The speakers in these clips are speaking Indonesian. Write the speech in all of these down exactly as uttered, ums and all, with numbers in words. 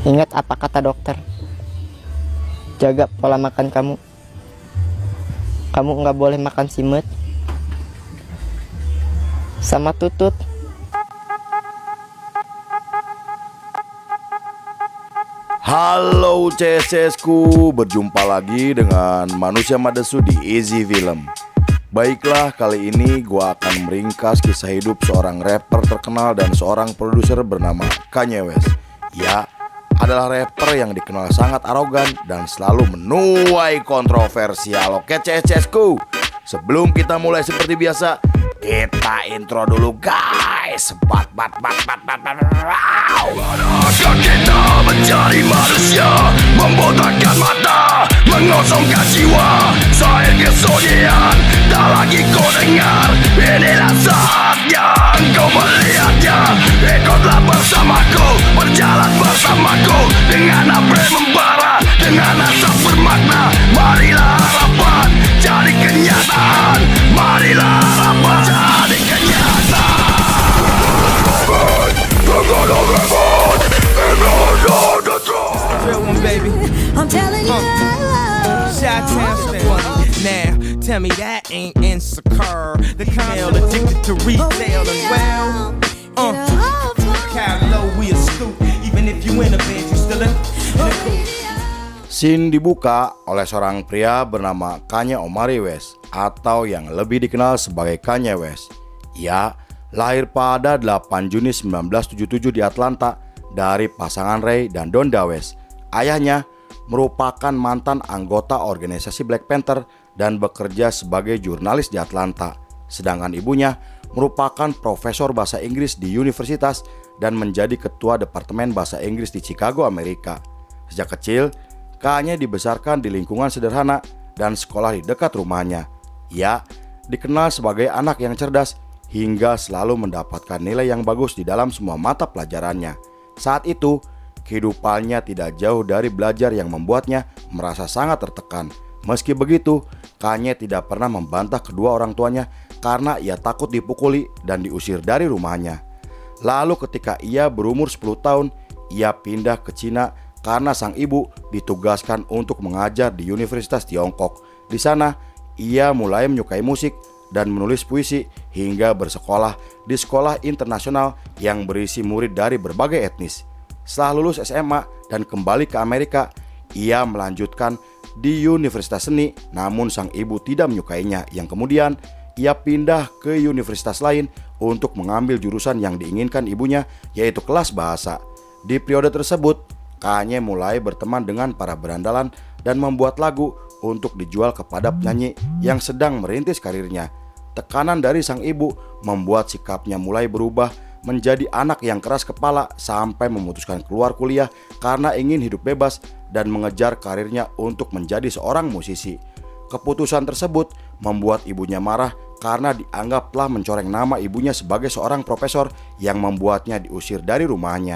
Ingat apa kata dokter. Jaga pola makan kamu. Kamu nggak boleh makan simut sama tutut. Halo C S C S ku, berjumpa lagi dengan Manusia Madesu di Easy Film. Baiklah, kali ini gua akan meringkas kisah hidup seorang rapper terkenal dan seorang produser bernama Kanye West. Ya, adalah rapper yang dikenal sangat arogan dan selalu menuai kontroversial. Oke C S C S ku, sebelum kita mulai seperti biasa, kita intro dulu guys. Bat bat bat bat bat bat. Manakah kita mencari manusia, membotakkan mata, mengosongkan jiwa, saya kesunyian, tak lagi kau dengar. Inilah saatnya engkau melihatnya. Ikutlah bersamaku, berjalan bersamaku, dengan apa yang membara, dengan asap bermakna. Marilah harapan jadi kenyataan, marilah harapan jadi kenyataan. Real one, baby. I'm telling you, Chi-Town style. Now, tell me that ain't insecure. The kind addicted to retail as well. Uh, Carlo, we a scoop. Even if you in a band, you still in. Scene dibuka oleh seorang pria bernama Kanye Omari West, atau yang lebih dikenal sebagai Kanye West. Ia lahir pada delapan Juni sembilan belas tujuh puluh tujuh di Atlanta dari pasangan Ray dan Donda West. Ayahnya merupakan mantan anggota organisasi Black Panther dan bekerja sebagai jurnalis di Atlanta. Sedangkan ibunya merupakan profesor bahasa Inggris di universitas dan menjadi ketua departemen bahasa Inggris di Chicago, Amerika. Sejak kecil, Kanye dibesarkan di lingkungan sederhana dan sekolah di dekat rumahnya. Ia dikenal sebagai anak yang cerdas hingga selalu mendapatkan nilai yang bagus di dalam semua mata pelajarannya. Saat itu, kehidupannya tidak jauh dari belajar yang membuatnya merasa sangat tertekan. Meski begitu, Kanye tidak pernah membantah kedua orang tuanya karena ia takut dipukuli dan diusir dari rumahnya. Lalu ketika ia berumur sepuluh tahun, ia pindah ke Cina karena sang ibu ditugaskan untuk mengajar di Universitas Tiongkok. Di sana, ia mulai menyukai musik dan menulis puisi hingga bersekolah di sekolah internasional yang berisi murid dari berbagai etnis. Setelah lulus S M A dan kembali ke Amerika, ia melanjutkan di Universitas Seni, namun sang ibu tidak menyukainya, yang kemudian ia pindah ke universitas lain untuk mengambil jurusan yang diinginkan ibunya, yaitu kelas bahasa. Di periode tersebut, Kanye mulai berteman dengan para berandalan dan membuat lagu untuk dijual kepada penyanyi yang sedang merintis karirnya. Tekanan dari sang ibu membuat sikapnya mulai berubah menjadi anak yang keras kepala sampai memutuskan keluar kuliah karena ingin hidup bebas dan mengejar karirnya untuk menjadi seorang musisi. Keputusan tersebut membuat ibunya marah karena dianggap telah mencoreng nama ibunya sebagai seorang profesor yang membuatnya diusir dari rumahnya.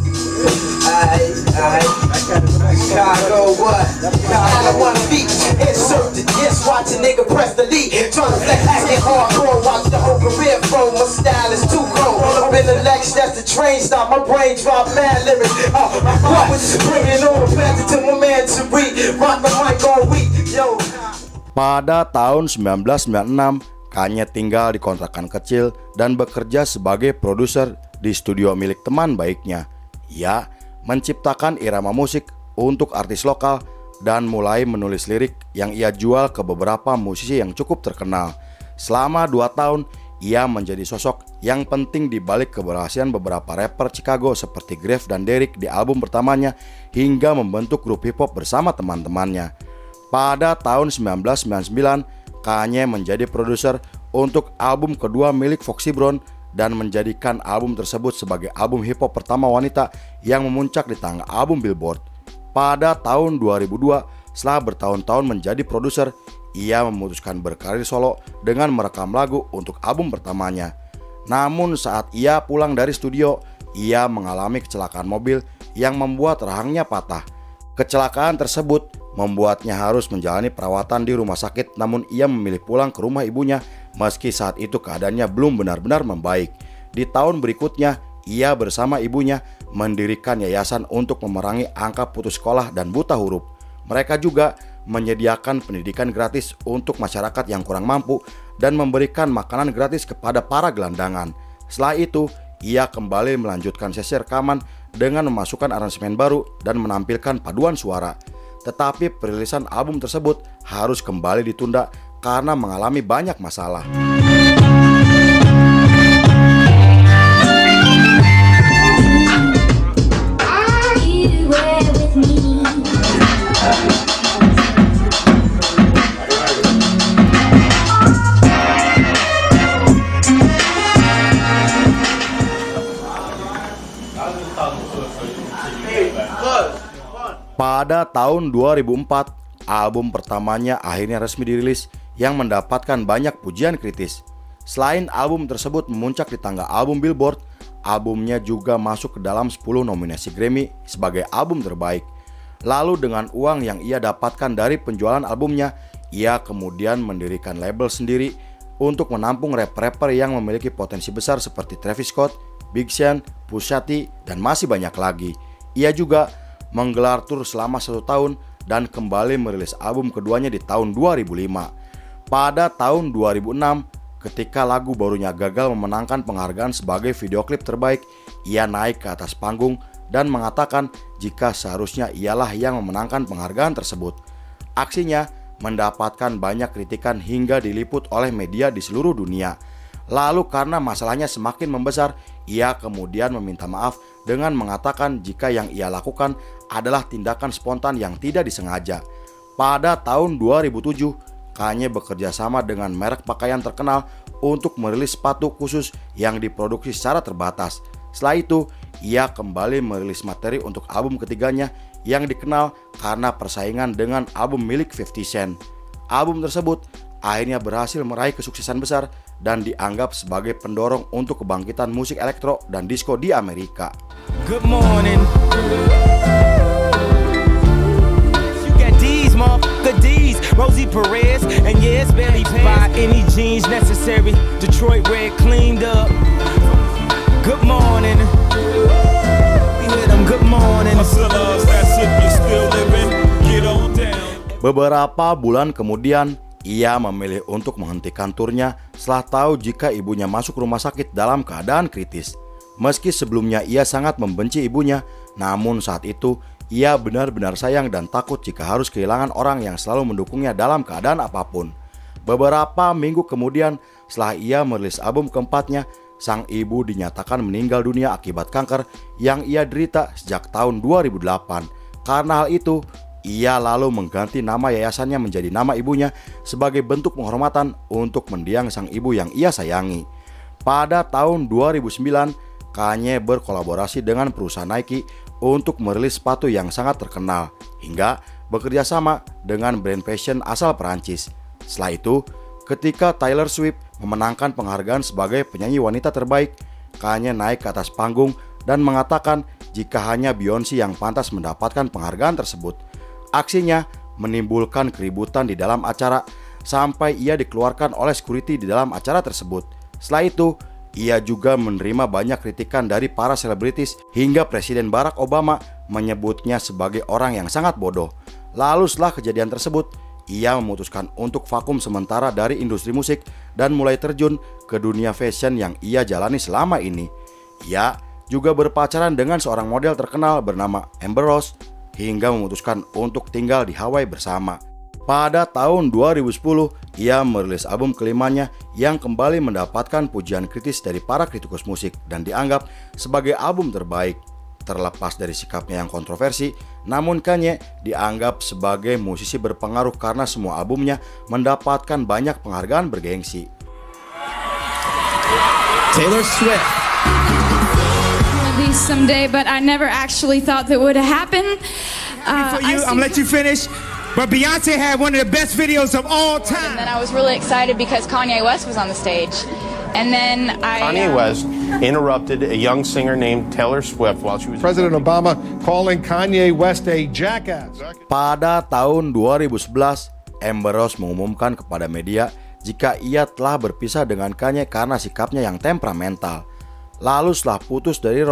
Pada tahun sembilan belas sembilan puluh enam, Kanye tinggal di kontrakan kecil dan bekerja sebagai produser di studio milik teman baiknya. Ia menciptakan irama musik untuk artis lokal dan mulai menulis lirik yang ia jual ke beberapa musisi yang cukup terkenal. Selama dua tahun, ia menjadi sosok yang penting di balik keberhasilan beberapa rapper Chicago seperti Grave dan Derrick di album pertamanya hingga membentuk grup hip hop bersama teman-temannya. Pada tahun sembilan belas sembilan puluh sembilan, Kanye menjadi produser untuk album kedua milik Foxy Brown dan menjadikan album tersebut sebagai album hip hop pertama wanita yang memuncak di tangga album Billboard. Pada tahun dua ribu dua, setelah bertahun-tahun menjadi produser, ia memutuskan berkarir solo dengan merekam lagu untuk album pertamanya. Namun saat ia pulang dari studio, ia mengalami kecelakaan mobil yang membuat rahangnya patah. Kecelakaan tersebut membuatnya harus menjalani perawatan di rumah sakit, namun ia memilih pulang ke rumah ibunya meski saat itu keadaannya belum benar-benar membaik. Di tahun berikutnya, ia bersama ibunya mendirikan yayasan untuk memerangi angka putus sekolah dan buta huruf. Mereka juga menyediakan pendidikan gratis untuk masyarakat yang kurang mampu dan memberikan makanan gratis kepada para gelandangan. Setelah itu, ia kembali melanjutkan sesi rekaman dengan memasukkan aransemen baru dan menampilkan paduan suara. Tetapi perilisan album tersebut harus kembali ditunda karena mengalami banyak masalah. Pada tahun dua ribu empat, album pertamanya akhirnya resmi dirilis yang mendapatkan banyak pujian kritis. Selain album tersebut memuncak di tangga album Billboard, albumnya juga masuk ke dalam sepuluh nominasi Grammy sebagai album terbaik. Lalu dengan uang yang ia dapatkan dari penjualan albumnya, ia kemudian mendirikan label sendiri untuk menampung rapper-rapper yang memiliki potensi besar seperti Travis Scott, Big Sean, Pusha T, dan masih banyak lagi. Ia juga menggelar tur selama satu tahun dan kembali merilis album keduanya di tahun dua ribu lima. Pada tahun dua ribu enam, ketika lagu barunya gagal memenangkan penghargaan sebagai video klip terbaik, ia naik ke atas panggung dan mengatakan jika seharusnya ialah yang memenangkan penghargaan tersebut. Aksinya mendapatkan banyak kritikan hingga diliput oleh media di seluruh dunia. Lalu karena masalahnya semakin membesar, ia kemudian meminta maaf dengan mengatakan jika yang ia lakukan adalah tindakan spontan yang tidak disengaja. Pada tahun dua ribu tujuh, Kanye bekerja sama dengan merek pakaian terkenal untuk merilis sepatu khusus yang diproduksi secara terbatas. Setelah itu, ia kembali merilis materi untuk album ketiganya yang dikenal karena persaingan dengan album milik fifty cent. Album tersebut akhirnya berhasil meraih kesuksesan besar dan dianggap sebagai pendorong untuk kebangkitan musik elektro dan disco di Amerika. Good morning. You got these, motherfucker these. Rosie Perez, and yeah, it's barely buy any jeans necessary. Detroit red cleaned up. Good morning. We hear them good morning. Beberapa bulan kemudian, ia memilih untuk menghentikan turnya setelah tahu jika ibunya masuk rumah sakit dalam keadaan kritis. Meski sebelumnya ia sangat membenci ibunya, namun saat itu ia benar-benar sayang dan takut jika harus kehilangan orang yang selalu mendukungnya dalam keadaan apapun. Beberapa minggu kemudian, setelah ia merilis album keempatnya, sang ibu dinyatakan meninggal dunia akibat kanker yang ia derita sejak tahun dua ribu delapan. Karena hal itu, ia lalu mengganti nama yayasannya menjadi nama ibunya sebagai bentuk penghormatan untuk mendiang sang ibu yang ia sayangi. Pada tahun dua ribu sembilan, Kanye berkolaborasi dengan perusahaan Nike untuk merilis sepatu yang sangat terkenal, hingga bekerja sama dengan brand fashion asal Perancis. Setelah itu, ketika Taylor Swift memenangkan penghargaan sebagai penyanyi wanita terbaik, Kanye naik ke atas panggung dan mengatakan jika hanya Beyoncé yang pantas mendapatkan penghargaan tersebut. Aksinya menimbulkan keributan di dalam acara sampai ia dikeluarkan oleh security di dalam acara tersebut. Setelah itu, ia juga menerima banyak kritikan dari para selebritis hingga Presiden Barack Obama menyebutnya sebagai orang yang sangat bodoh. Lalu setelah kejadian tersebut, ia memutuskan untuk vakum sementara dari industri musik dan mulai terjun ke dunia fashion yang ia jalani selama ini. Ia juga berpacaran dengan seorang model terkenal bernama Amber Rose hingga memutuskan untuk tinggal di Hawaii bersama. Pada tahun dua ribu sepuluh, ia merilis album kelimanya yang kembali mendapatkan pujian kritis dari para kritikus musik dan dianggap sebagai album terbaik. Terlepas dari sikapnya yang kontroversi, namun Kanye dianggap sebagai musisi berpengaruh karena semua albumnya mendapatkan banyak penghargaan bergengsi. Taylor Swift. Maybe someday, but I never actually thought that would happen. Uh, For you, I'm gonna let you finish. But Beyonce had one of the best videos of all time. And then I was really excited because Kanye West was on the stage. And then I... Kanye um, West interrupted a young singer named Taylor Swift while she was... President Obama calling Kanye West a jackass. Pada tahun dua ribu sebelas, Amber Rose mengumumkan kepada media jika ia telah berpisah dengan Kanye karena sikapnya yang temperamental. Lalu setelah putus dari Rose,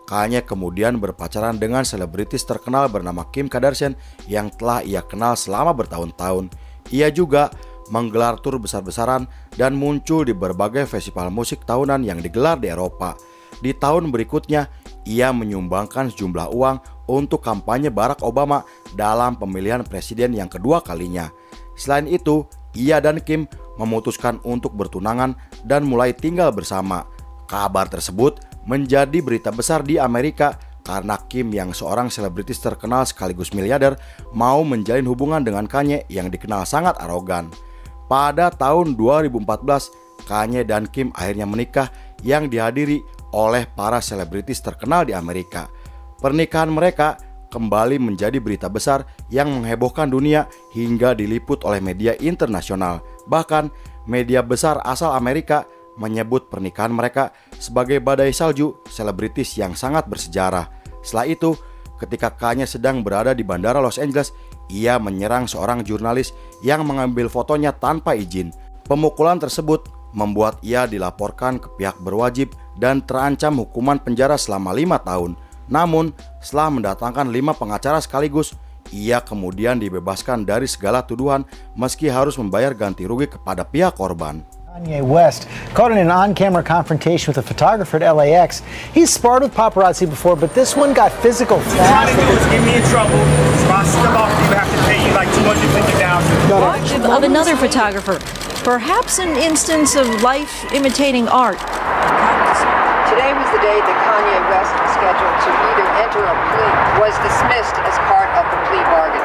Kanye kemudian berpacaran dengan selebritis terkenal bernama Kim Kardashian yang telah ia kenal selama bertahun-tahun. Ia juga menggelar tur besar-besaran dan muncul di berbagai festival musik tahunan yang digelar di Eropa. Di tahun berikutnya, ia menyumbangkan sejumlah uang untuk kampanye Barack Obama dalam pemilihan presiden yang kedua kalinya. Selain itu, ia dan Kim memutuskan untuk bertunangan dan mulai tinggal bersama. Kabar tersebut menjadi berita besar di Amerika karena Kim yang seorang selebritis terkenal sekaligus miliarder mau menjalin hubungan dengan Kanye yang dikenal sangat arogan. Pada tahun dua ribu empat belas, Kanye dan Kim akhirnya menikah yang dihadiri oleh para selebritis terkenal di Amerika. Pernikahan mereka kembali menjadi berita besar yang menghebohkan dunia hingga diliput oleh media internasional. Bahkan media besar asal Amerika menyebut pernikahan mereka sebagai badai salju selebritis yang sangat bersejarah. Setelah itu, ketika Kanye sedang berada di bandara Los Angeles, ia menyerang seorang jurnalis yang mengambil fotonya tanpa izin. Pemukulan tersebut membuat ia dilaporkan ke pihak berwajib dan terancam hukuman penjara selama lima tahun. Namun, setelah mendatangkan lima pengacara sekaligus, ia kemudian dibebaskan dari segala tuduhan meski harus membayar ganti rugi kepada pihak korban. Kanye West caught in an on-camera confrontation with a photographer at L A X. He's sparred with paparazzi before, but this one got physical fast. What you trying to do is get me in trouble. So I step off, you have to pay you like two hundred fifty thousand dollars. Of another photographer, perhaps an instance of life imitating art. Today was the day that Kanye West was scheduled to either enter a plea, was dismissed as part of the plea bargain.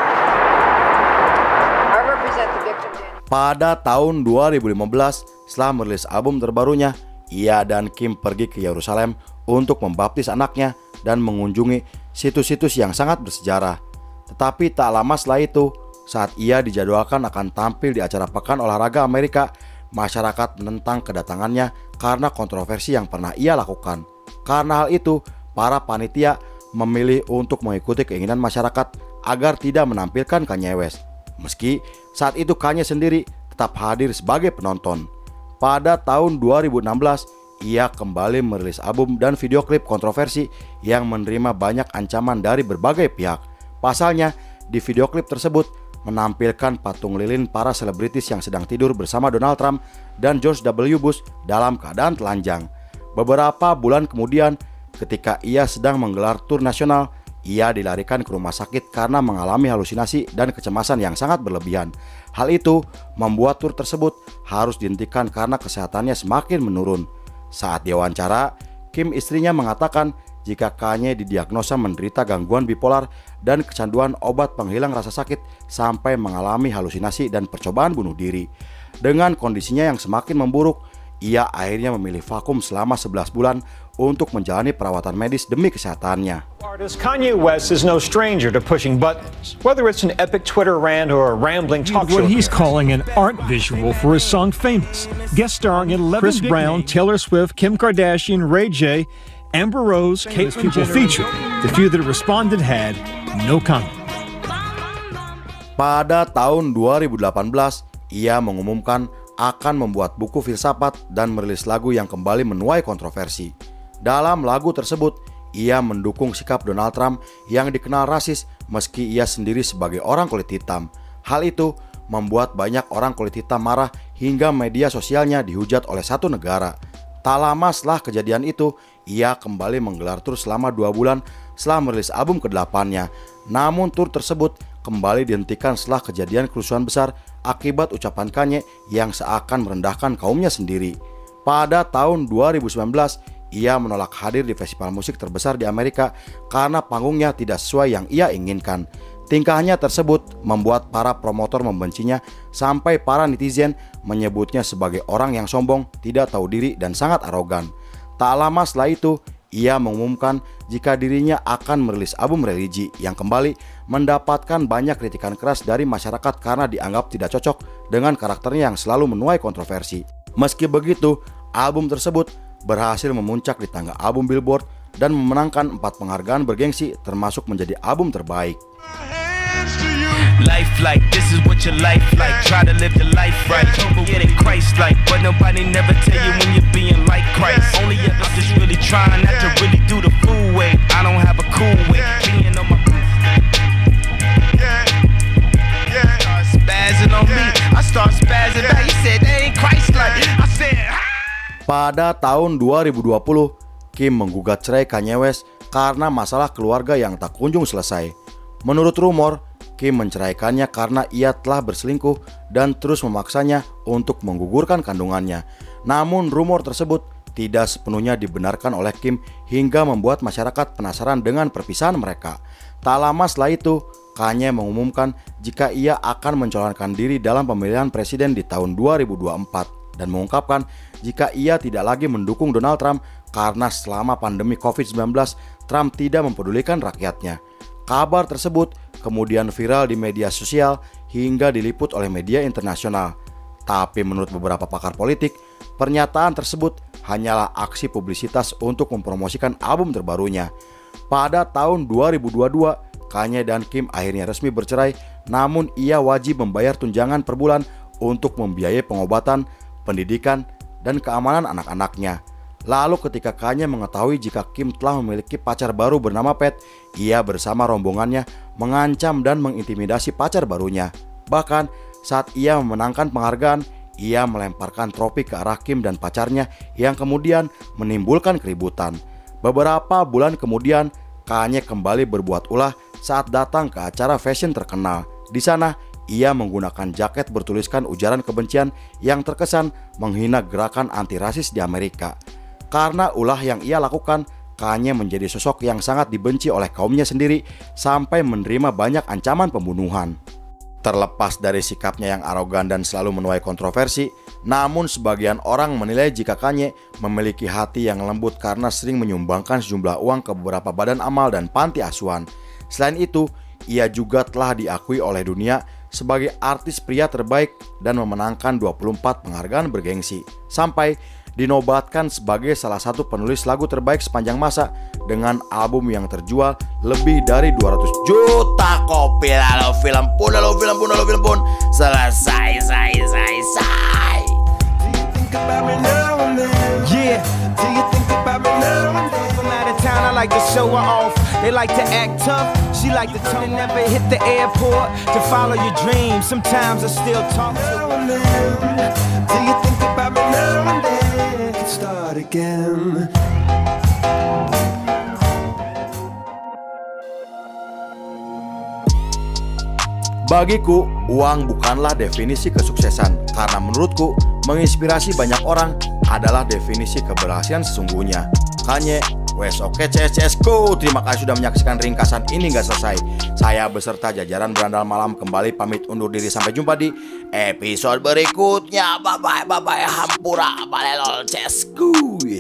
I represent the victim. Pada tahun dua ribu lima belas, setelah merilis album terbarunya, ia dan Kim pergi ke Yerusalem untuk membaptis anaknya dan mengunjungi situs-situs yang sangat bersejarah. Tetapi tak lama setelah itu, saat ia dijadwalkan akan tampil di acara Pekan Olahraga Amerika, masyarakat menentang kedatangannya karena kontroversi yang pernah ia lakukan. Karena hal itu, para panitia memilih untuk mengikuti keinginan masyarakat agar tidak menampilkan Kanye West. Meski saat itu Kanye sendiri tetap hadir sebagai penonton. Pada tahun dua ribu enam belas, ia kembali merilis album dan video klip kontroversi yang menerima banyak ancaman dari berbagai pihak. Pasalnya, di video klip tersebut menampilkan patung lilin para selebritis yang sedang tidur bersama Donald Trump dan George W. Bush dalam keadaan telanjang. Beberapa bulan kemudian, ketika ia sedang menggelar tur nasional, ia dilarikan ke rumah sakit karena mengalami halusinasi dan kecemasan yang sangat berlebihan. Hal itu membuat tur tersebut harus dihentikan karena kesehatannya semakin menurun. Saat diwawancara, Kim istrinya mengatakan jika Kanye didiagnosa menderita gangguan bipolar dan kecanduan obat penghilang rasa sakit sampai mengalami halusinasi dan percobaan bunuh diri. Dengan kondisinya yang semakin memburuk, ia akhirnya memilih vakum selama sebelas bulan untuk menjalani perawatan medis demi kesehatannya. Artist Kanye West is no stranger to pushing buttons, whether it's an epic Twitter rant or a rambling talk show. What he's calling an art visual for his song Famous, guest starring Chris Brown, Taylor Swift, Kim Kardashian, Ray J, Amber Rose, Caitlyn Jenner featured. The few that responded had no comment. Pada tahun dua ribu delapan belas, ia mengumumkan akan membuat buku filsafat dan merilis lagu yang kembali menuai kontroversi. Dalam lagu tersebut, ia mendukung sikap Donald Trump yang dikenal rasis meski ia sendiri sebagai orang kulit hitam. Hal itu membuat banyak orang kulit hitam marah hingga media sosialnya dihujat oleh satu negara. Tak lama setelah kejadian itu, ia kembali menggelar tur selama dua bulan setelah merilis album kedelapannya. Namun tur tersebut kembali dihentikan setelah kejadian kerusuhan besar akibat ucapan Kanye yang seakan merendahkan kaumnya sendiri. Pada tahun dua ribu sembilan belas, ia menolak hadir di festival musik terbesar di Amerika karena panggungnya tidak sesuai yang ia inginkan. Tingkahnya tersebut membuat para promotor membencinya sampai para netizen menyebutnya sebagai orang yang sombong, tidak tahu diri dan sangat arogan. Tak lama setelah itu, ia mengumumkan jika dirinya akan merilis album religi yang kembali mendapatkan banyak kritikan keras dari masyarakat karena dianggap tidak cocok dengan karakternya yang selalu menuai kontroversi. Meski begitu, album tersebut berhasil memuncak di tangga album Billboard dan memenangkan empat penghargaan bergengsi termasuk menjadi album terbaik. Life like, this is what your life like. Try to live the life right. Get it Christ like, but nobody never tell you when you're being like Christ. Only if I'm just really trying not to really do the fool way. I don't have a cool way. Being on my yeah, yeah. Start spazzing on me. I start spazzing back. You said they ain't Christ like. I said. Pada tahun dua ribu dua puluh, Kim menggugat cerai Kanye West karena masalah keluarga yang tak kunjung selesai. Menurut rumor, Kim menceraikannya karena ia telah berselingkuh dan terus memaksanya untuk menggugurkan kandungannya. Namun rumor tersebut tidak sepenuhnya dibenarkan oleh Kim hingga membuat masyarakat penasaran dengan perpisahan mereka. Tak lama setelah itu, Kanye mengumumkan jika ia akan mencalonkan diri dalam pemilihan presiden di tahun dua ribu dua puluh empat dan mengungkapkan jika ia tidak lagi mendukung Donald Trump karena selama pandemi covid sembilan belas Trump tidak mempedulikan rakyatnya. Kabar tersebut kemudian viral di media sosial hingga diliput oleh media internasional. Tapi menurut beberapa pakar politik, pernyataan tersebut hanyalah aksi publisitas untuk mempromosikan album terbarunya. Pada tahun dua ribu dua puluh dua, Kanye dan Kim akhirnya resmi bercerai, namun ia wajib membayar tunjangan per bulan untuk membiayai pengobatan, pendidikan, dan keamanan anak-anaknya. Lalu ketika Kanye mengetahui jika Kim telah memiliki pacar baru bernama Pat, ia bersama rombongannya mengancam dan mengintimidasi pacar barunya. Bahkan saat ia memenangkan penghargaan, ia melemparkan trofi ke arah Kim dan pacarnya yang kemudian menimbulkan keributan. Beberapa bulan kemudian, Kanye kembali berbuat ulah saat datang ke acara fashion terkenal. Di sana, ia menggunakan jaket bertuliskan ujaran kebencian yang terkesan menghina gerakan anti rasis di Amerika. Karena ulah yang ia lakukan, Kanye menjadi sosok yang sangat dibenci oleh kaumnya sendiri sampai menerima banyak ancaman pembunuhan. Terlepas dari sikapnya yang arogan dan selalu menuai kontroversi, namun sebagian orang menilai jika Kanye memiliki hati yang lembut karena sering menyumbangkan sejumlah uang ke beberapa badan amal dan panti asuhan. Selain itu, ia juga telah diakui oleh dunia sebagai artis pria terbaik dan memenangkan dua puluh empat penghargaan bergengsi, sampai dinobatkan sebagai salah satu penulis lagu terbaik sepanjang masa dengan album yang terjual lebih dari dua ratus juta kopi. Lalu film pun, lalu film pun, lalu film pun selesai, say, say, say. Do you think about me now and then? Yeah. Do you think about me now and then? From out of town, I like to show her off. They like to act tough. She like to turn and never hit the airport to follow your dreams. Sometimes I still talk to her. Do you think about me now and then? Start again. Bagiku, uang bukanlah definisi kesuksesan, karena menurutku menginspirasi banyak orang adalah definisi keberhasilan sesungguhnya. Kanye West, oke C S C S go. Terima kasih sudah menyaksikan ringkasan ini nggak selesai. Saya beserta jajaran Berandal Malam kembali pamit undur diri, sampai jumpa di episode berikutnya. Bye bye bye bye. Hampura balelol C S G O.